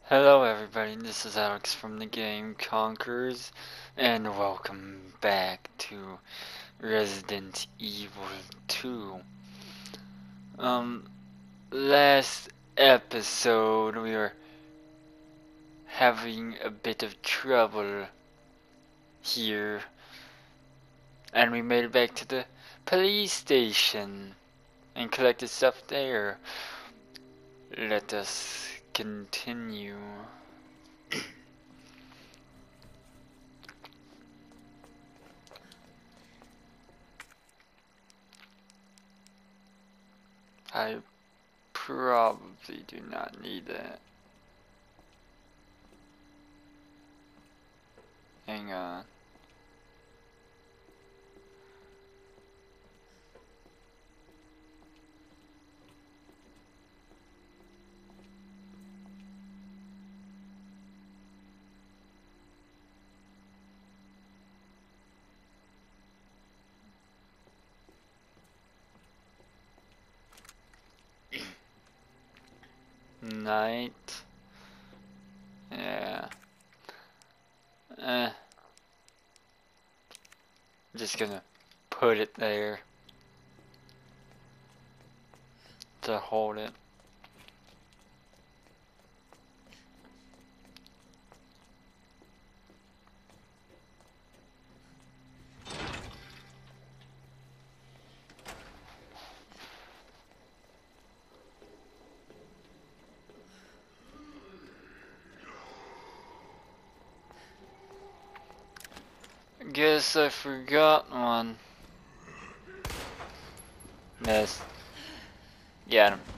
Hello everybody, this is Alex from the game Conquers, and welcome back to Resident Evil 2. Last episode we were having a bit of trouble here, and we made it back to the police station and collected stuff there. Let us continue. I probably do not need that. Hang on. Night. Yeah. Just gonna put it there to hold it. Guess I forgot one. Miss. Got him.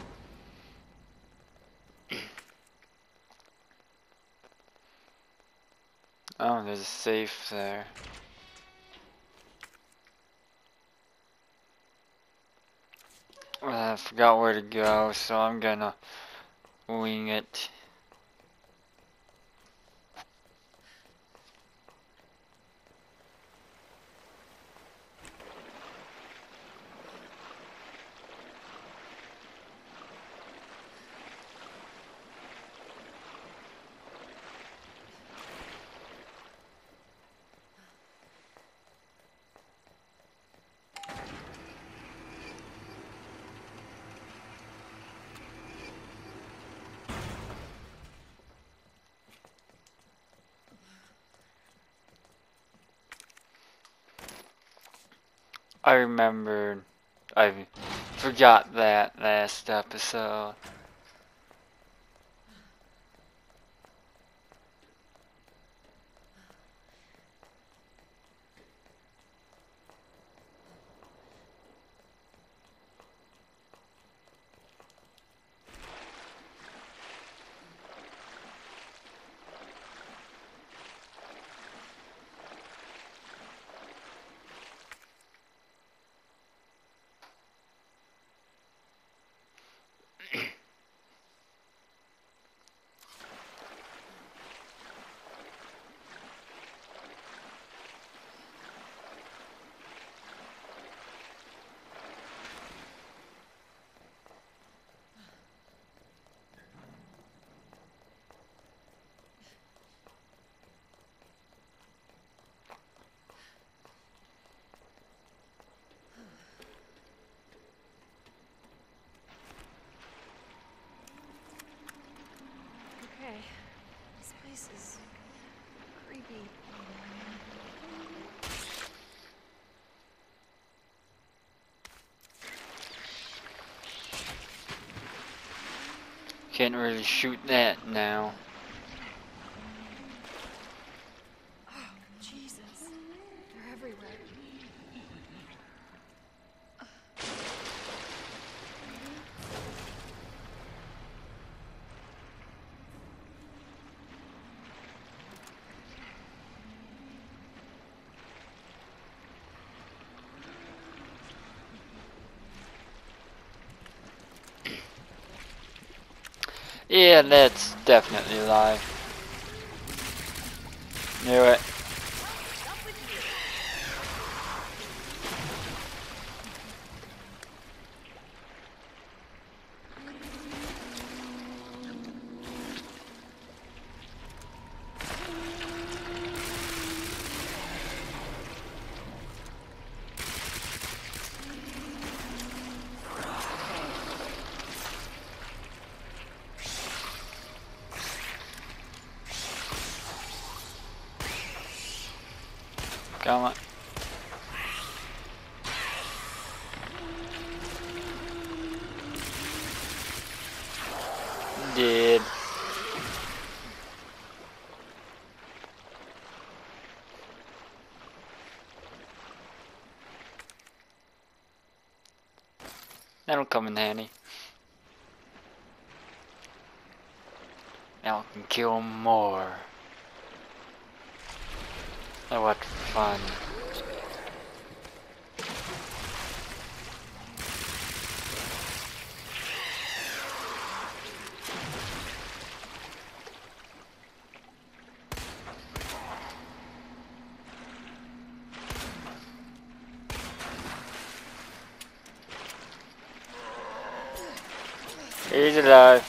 Oh, there's a safe there. I forgot where to go, so I'm gonna wing it. I remembered. I forgot that last episode. Okay, this place is creepy. Can't really shoot that now. Oh, Jesus. They're everywhere. Yeah, that's definitely a lie. Knew it. Come on. Dead. That'll come in handy. Now I can kill more. Oh, what fun. He's alive.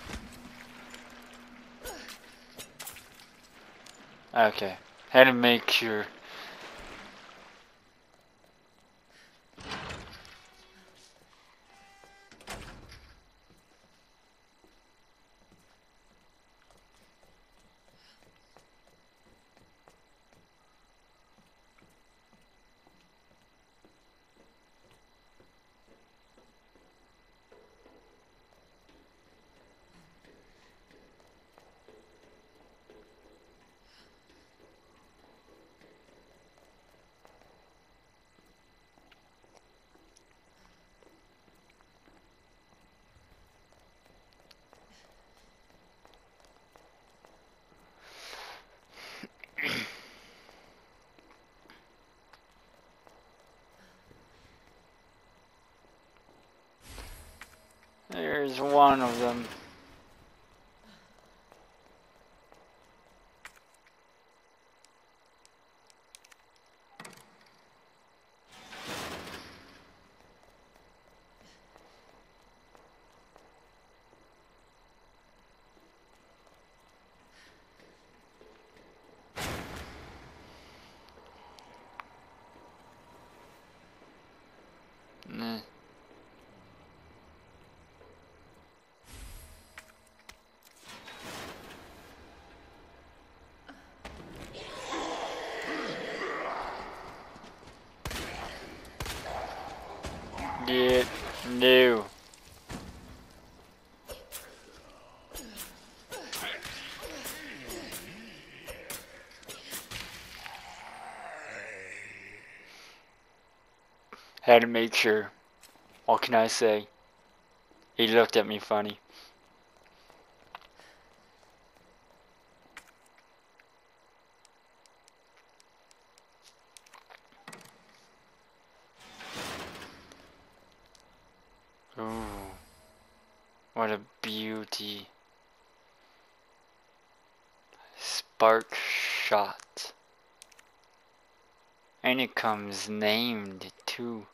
Okay. Had to make sure. There's one of them. Nah. Get no. Had to make sure. What can I say? He looked at me funny. Ooh. What a beauty. Spark shot. And it comes named too.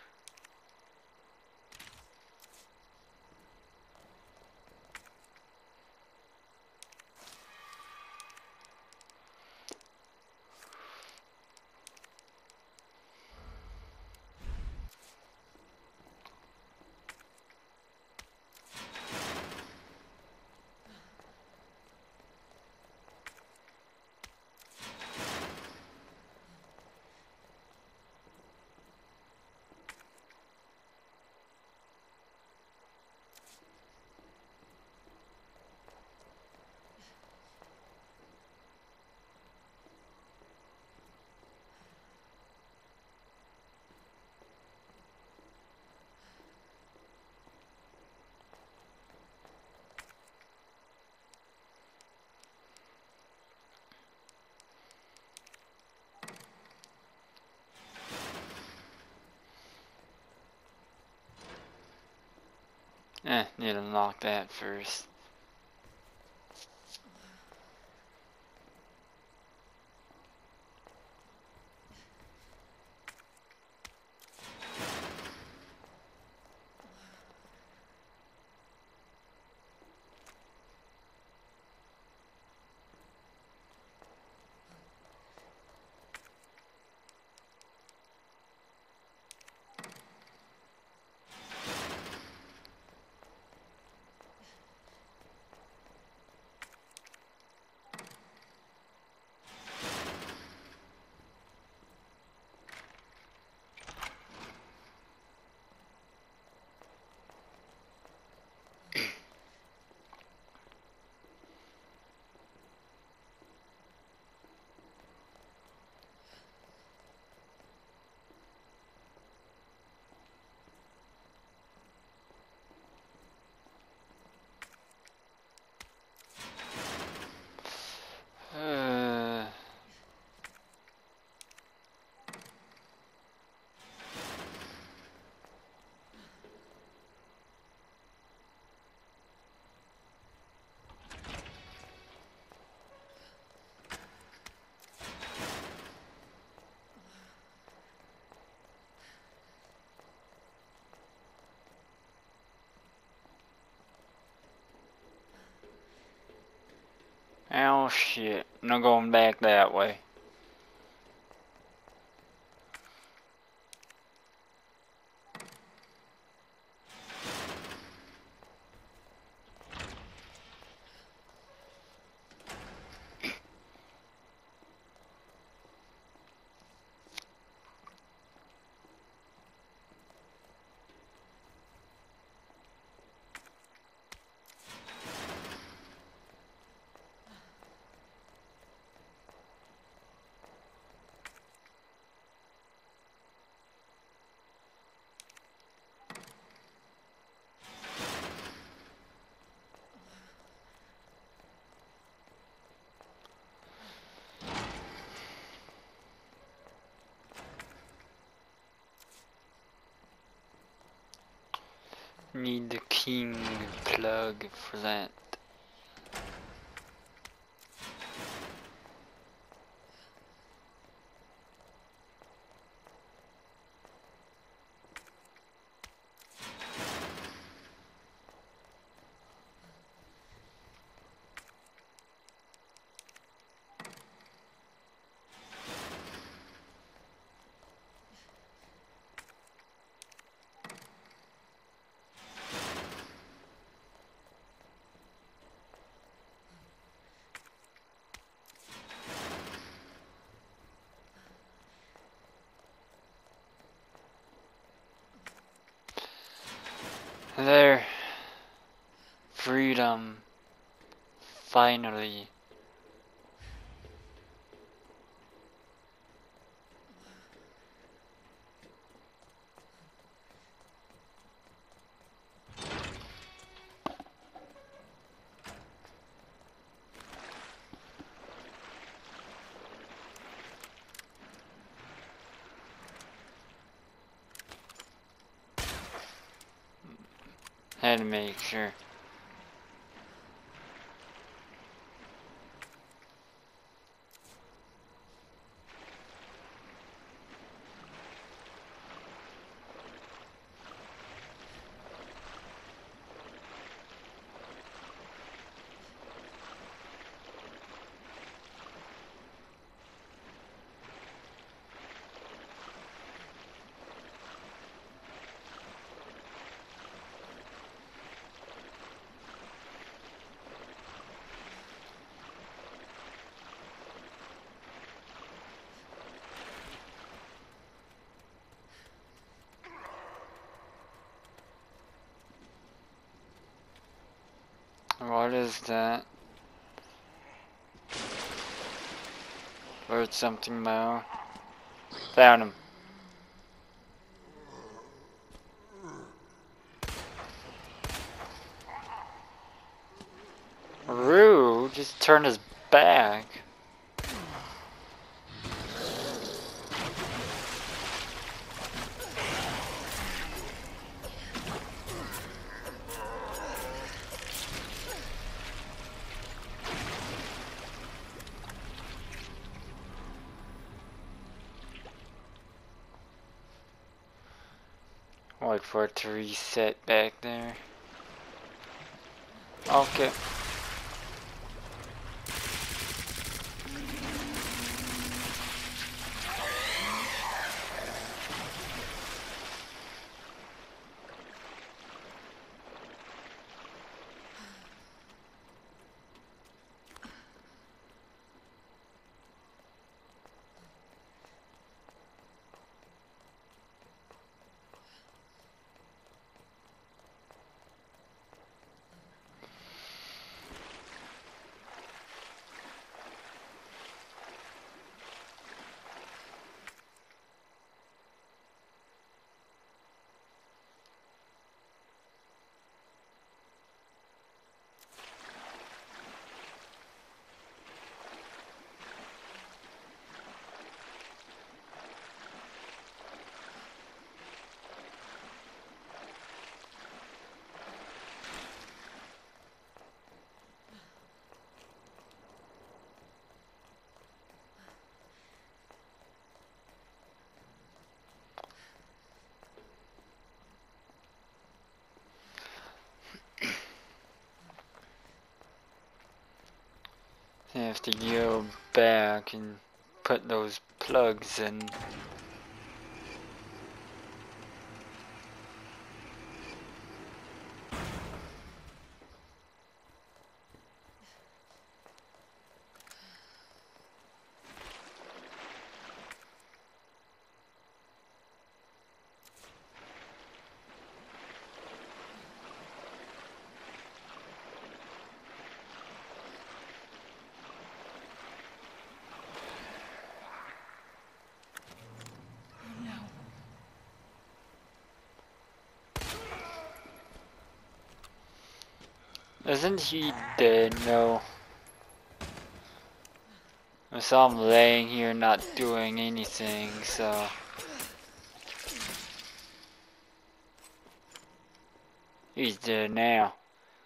Need to unlock that first. Oh shit, no going back that way. Need the king plug for that. There. Freedom. Finally. Had to make sure. What is that? Heard something, Mo. Found him. Rue just turned his back. Wait for it to reset back there. Okay. have to go back and put those plugs in. Isn't he dead? No. I saw him laying here not doing anything, so... He's dead now.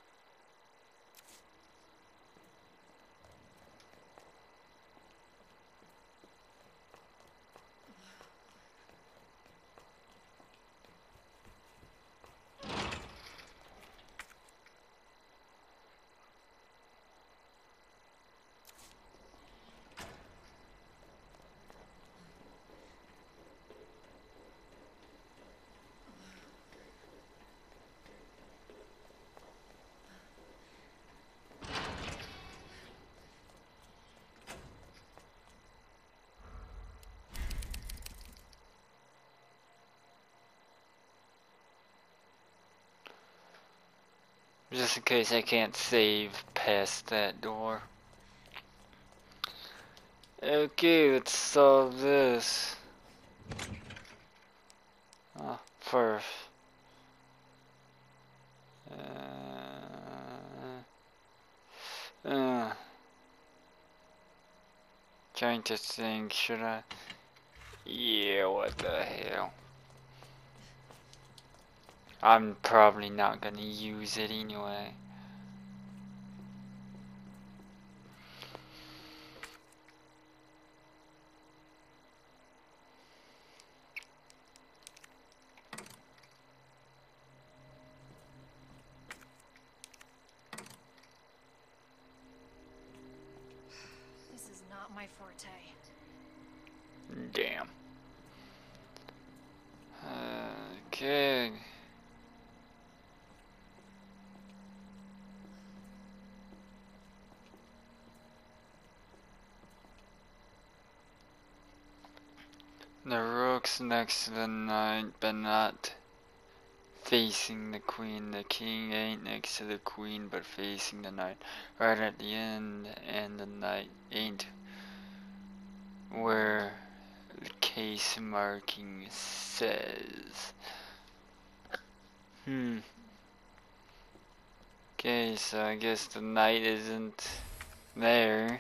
Just in case I can't save past that door. Okay, let's solve this. First. Trying to think, should I? Yeah, what the hell? I'm probably not gonna use it anyway. This is not my forte. Damn. Okay. The rook's next to the knight, but not facing the queen. The king ain't next to the queen, but facing the knight. Right at the end, and the knight ain't where the case marking says. Okay, so I guess the knight isn't there.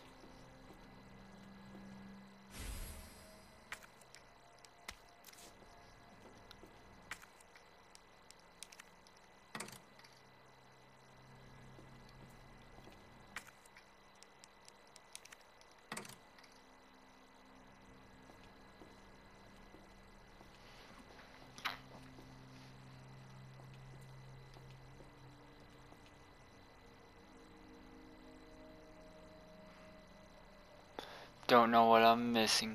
Don't know what I'm missing.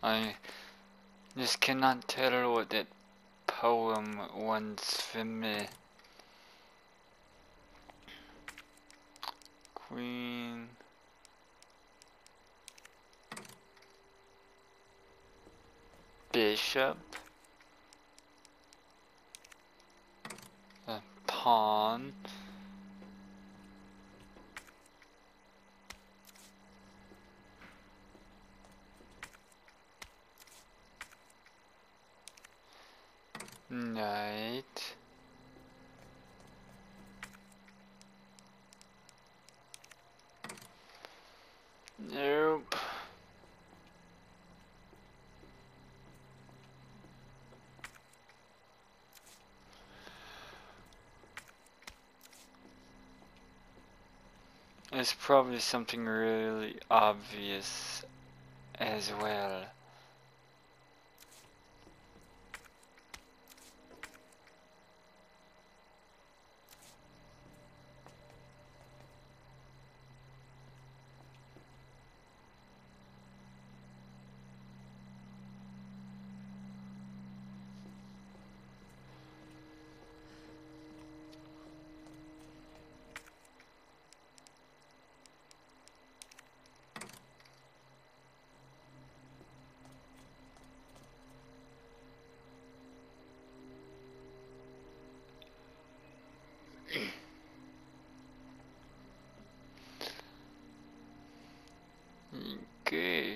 I just cannot tell what that poem wants from me. Queen. Bishop. A pawn. Knight. Nope. It's probably something really obvious as well. Okay.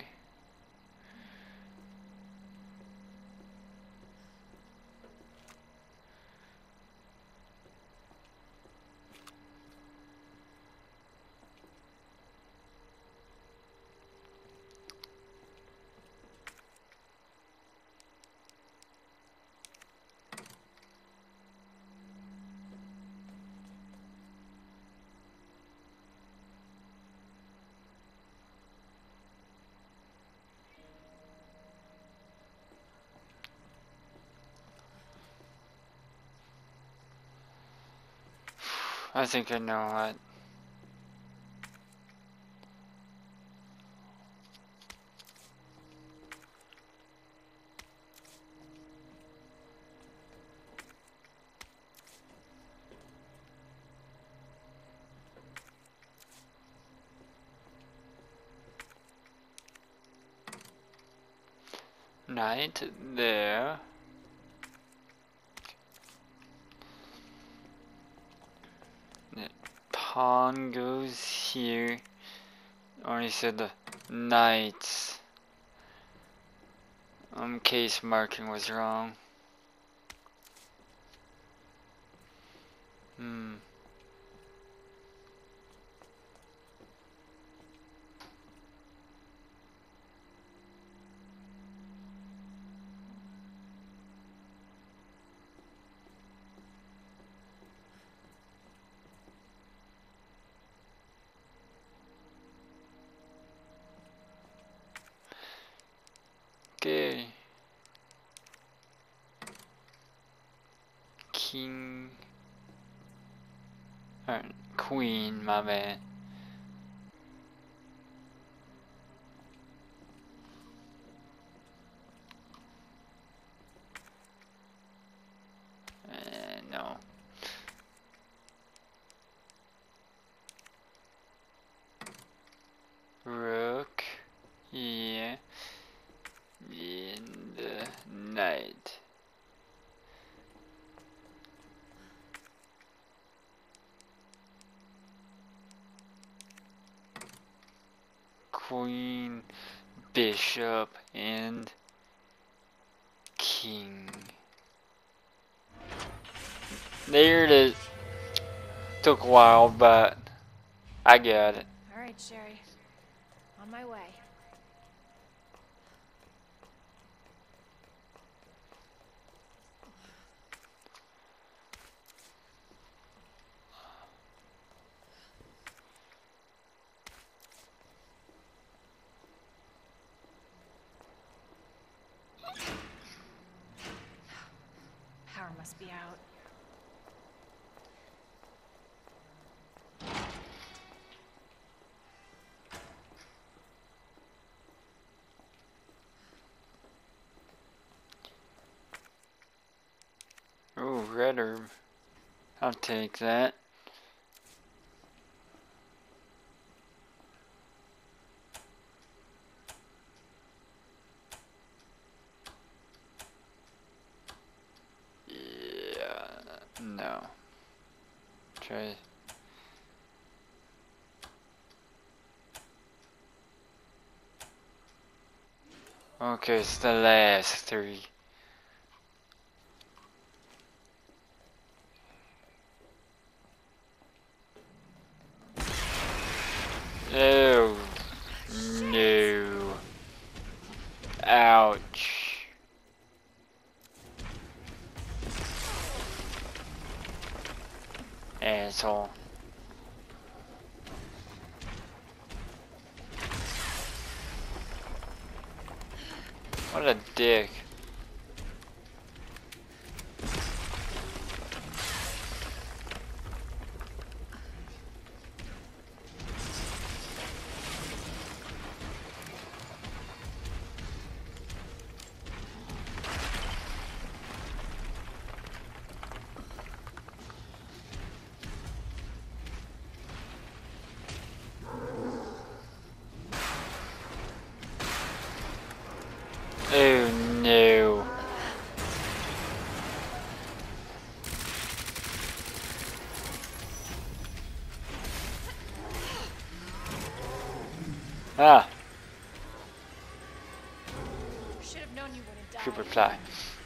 I think I know what. Knight there. The pawn goes here. Or he said the knights. Case marking was wrong. Okay. King. Or queen, my bad. No. Rook. Yeah. And knight. Queen, bishop, and king. There it is. Took a while, but I got it. All right, Sherry. On my way. Power must be out. red herb. I'll take that. Yeah, no. Try. Okay, it's the last three. Oh, no. Ouch. Asshole. What a dick. Oh no. Ah, Should have known you wouldn't die. good reply.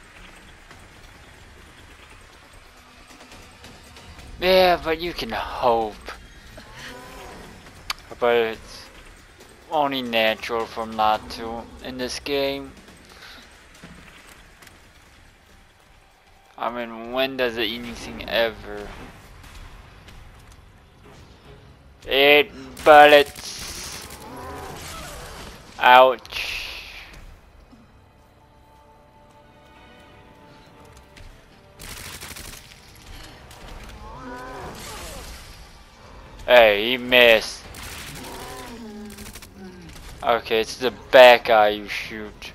Yeah, but you can hope. But it's only natural for him not to in this game. I mean, when does it anything ever? 8 bullets. Ouch. Hey, he missed. Okay, it's the back eye you shoot.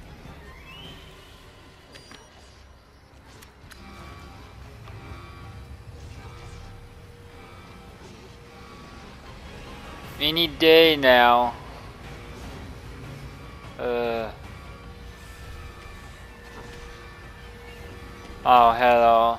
Any day now. Oh, hello.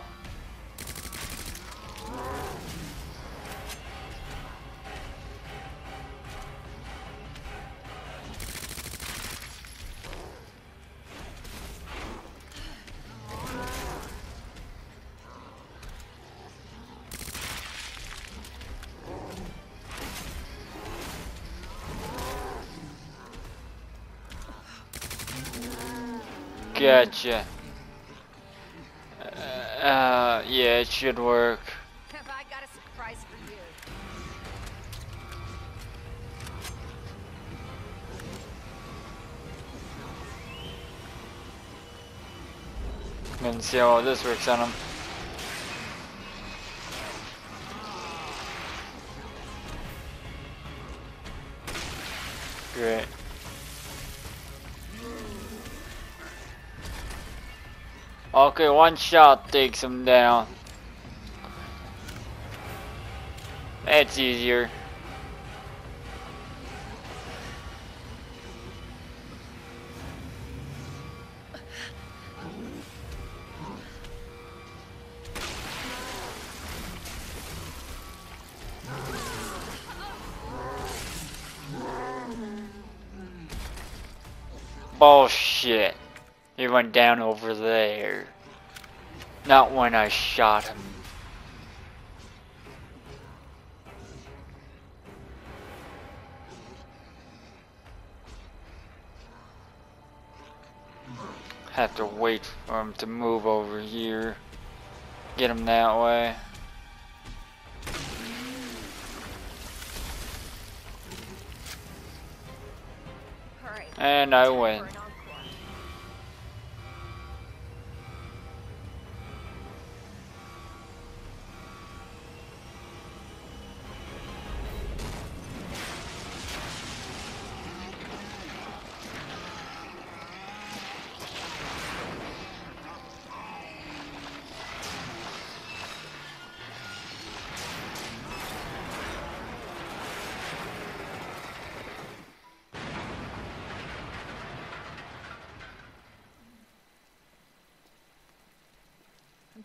Gotcha. Yeah, it should work. Have I got a surprise for you? Let's see how this works on him. Great. Okay, one shot takes him down. That's easier. Bullshit. He went down over there. Not when I shot him. Have to wait for him to move over here. Get him that way. All right. And I time win. for an encore.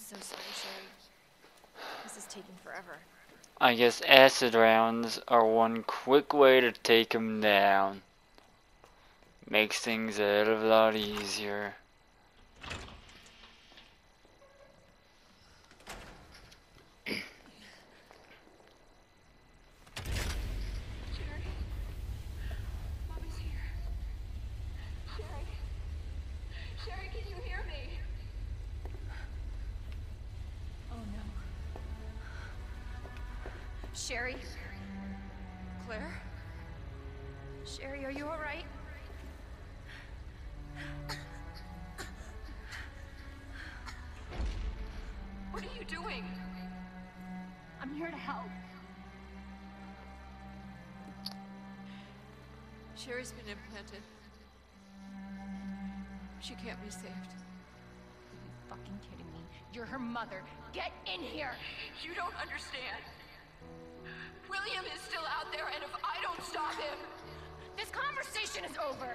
so sorry, Sherry. This is taking forever. I guess acid rounds are one quick way to take him down. Makes things a hell of a lot easier. Sherry? Claire? Sherry, are you alright? What are you doing? I'm here to help. Sherry's been implanted. She can't be saved. Are you fucking kidding me? You're her mother. Get in here! You don't understand. William is still out there, and if I don't stop him... This conversation is over!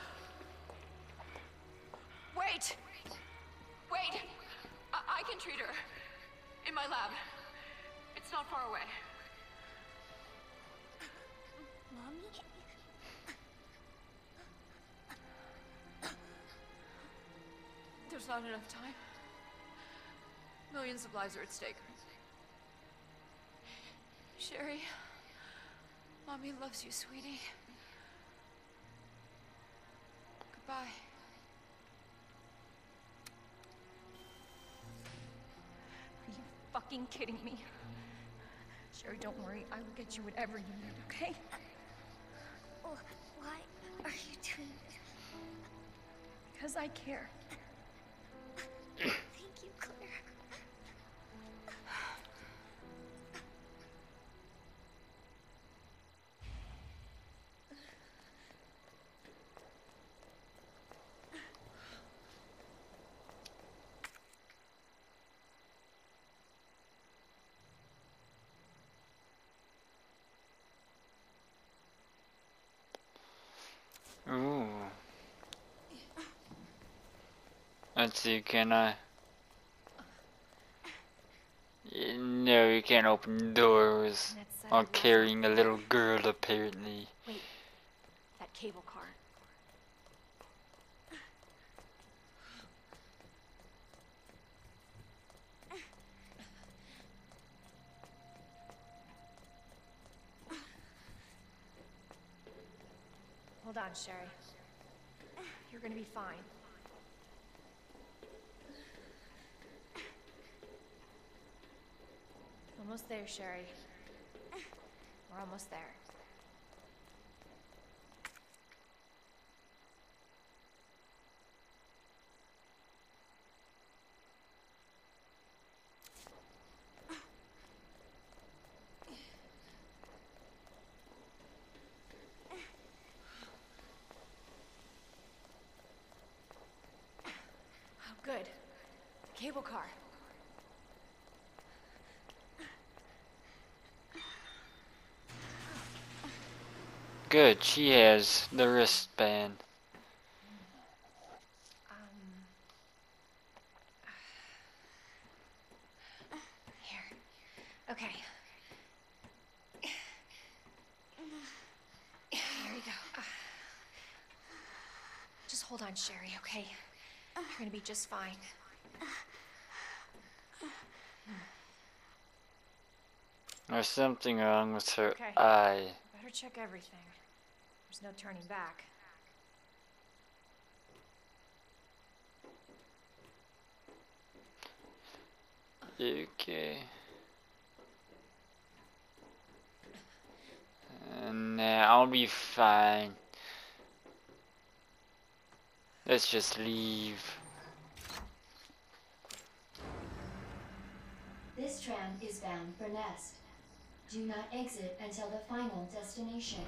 Wait! Wait! I can treat her. In my lab. It's not far away. Mommy? There's not enough time. Millions of lives are at stake. Sherry, Mommy loves you, sweetie. Goodbye. Are you fucking kidding me? Sherry, don't worry. I will get you whatever you need, okay? Why are you doing this? Because I care. Thank you, Claire. Ooh. Let's see, can I? No, you can't open doors while carrying a little girl, apparently. Wait, that cable car. Hold on, Sherry. You're gonna be fine. Almost there, Sherry. We're almost there. Oh, good. The cable car. Good, she has the wristband. Here. Okay. Here we go. Just hold on, Sherry, okay? You're gonna be just fine. There's something wrong with her Okay. eye. Better check everything. There's no turning back. Okay. Nah, I'll be fine. Let's just leave. This tram is bound for Nest. Do not exit until the final destination.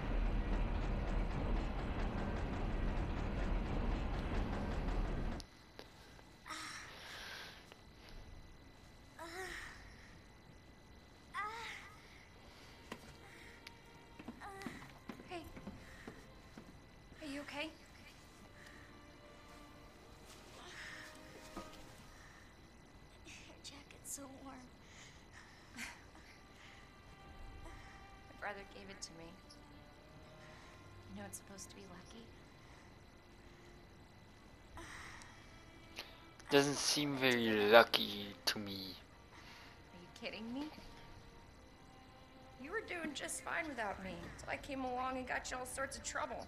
Hey. Are you okay? brother gave it to me. You know it's supposed to be lucky. Doesn't seem very lucky to me. Are you kidding me? You were doing just fine without me, so I came along and got you all sorts of trouble.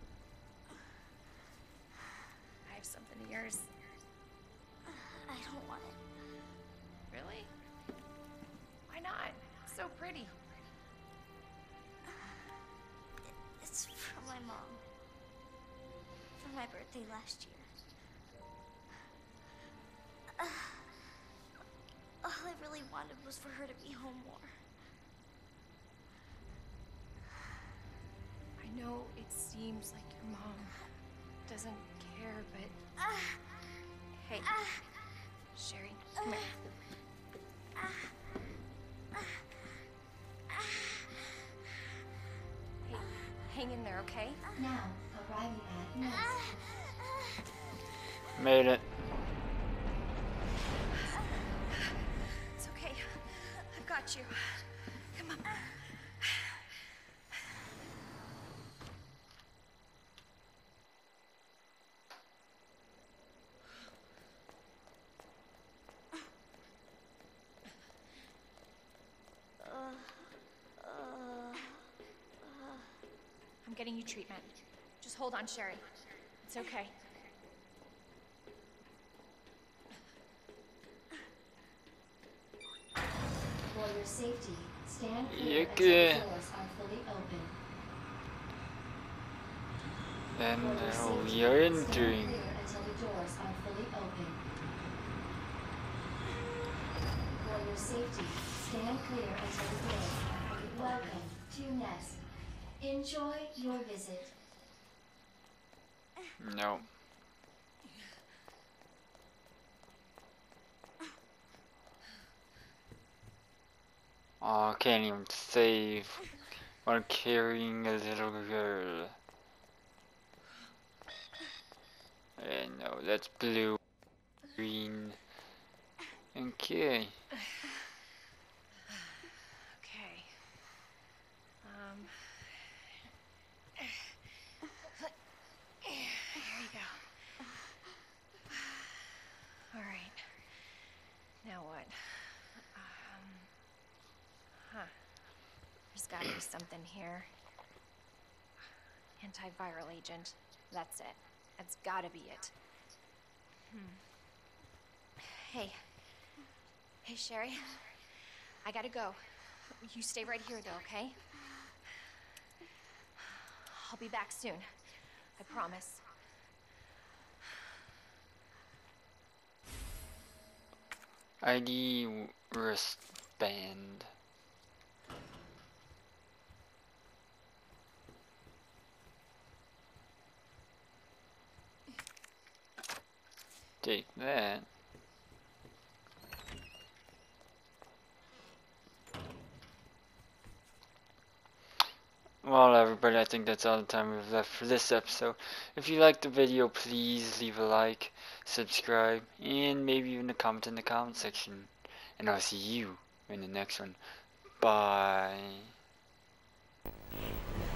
I have something of yours. I don't want it. Really? Why not? It's so pretty. It's from my mom. For my birthday last year. All I really wanted was for her to be home more. I know it seems like your mom doesn't care, but... Hey, Sherry, come here. Hey, hang in there, okay? Now, arriving at Nest. Made it. It's okay. I've got you. Come on. I'm getting you treatment. Just hold on, Sherry. It's okay. For your safety, stand Yeah, clear until good. the doors are fully open. And For your now safety, we are stand entering. clear until the doors are fully open. For your safety, stand clear until the doors are fully open. Welcome to Nest. Enjoy your visit. No. Oh, I can't even save while carrying a little girl. And no, that's blue, green. Okay. Okay. Here you go. All right. Now what? There's gotta be something here. Antiviral agent. That's it. That's gotta be it. Hey. Hey, Sherry. I gotta go. You stay right here, though, okay? I'll be back soon. I promise. ID wristband. Take that. Well, everybody, I think that's all the time we've left for this episode. If you liked the video, please leave a like, subscribe, and maybe even a comment in the comment section. And I'll see you in the next one. Bye.